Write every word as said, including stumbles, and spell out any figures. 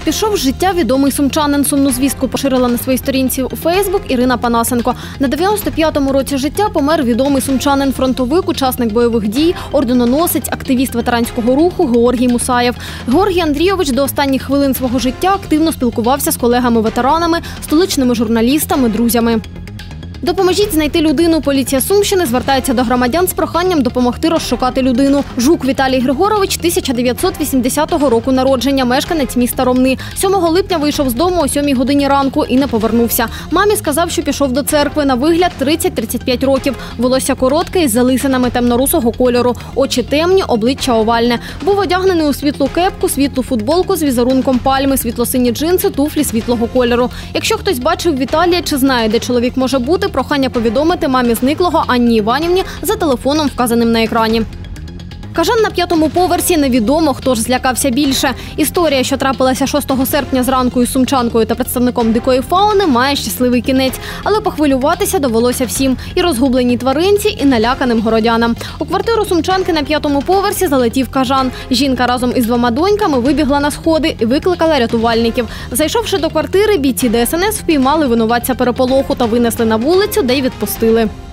Пішов з життя відомий сумчанин. Сумну звістку поширила на своїй сторінці у Фейсбук Ірина Панасенко. На дев'яносто п'ятому році життя помер відомий сумчанин, фронтовик, учасник бойових дій, орденоносець, активіст ветеранського руху Георгій Мусаєв. Георгій Андрійович до останніх хвилин свого життя активно спілкувався з колегами-ветеранами, столичними журналістами, друзями. Допоможіть знайти людину. Поліція Сумщини звертається до громадян з проханням допомогти розшукати людину. Жук Віталій Григорович, тисяча дев'ятсот вісімдесятого року народження, мешканець міста Ромни. сьомого липня вийшов з дому о сьомій годині ранку і не повернувся. Мамі сказав, що пішов до церкви. На вигляд тридцять - тридцять п'ять років. Волосся коротке із залисинами темно-русого кольору. Очі темні, обличчя овальне. Був одягнений у світлу кепку, світлу футболку з візерунком пальми, світло-сині джинси, туфлі світлого кольору. Якщо хтось бачив Віталія чи знає, де чоловік може бути, прохання повідомити мамі зниклого Анні Іванівні за телефоном, вказаним на екрані. Кажан на п'ятому поверсі. Невідомо, хто ж злякався більше. Історія, що трапилася шостого серпня зранку із сумчанкою та представником дикої фауни, має щасливий кінець. Але похвилюватися довелося всім – і розгубленій тваринці, і наляканим городянам. У квартиру сумчанки на п'ятому поверсі залетів кажан. Жінка разом із двома доньками вибігла на сходи і викликала рятувальників. Зайшовши до квартири, бійці Де Ес Ен Ес впіймали винуватця переполоху та винесли на вулицю, де й відпустили.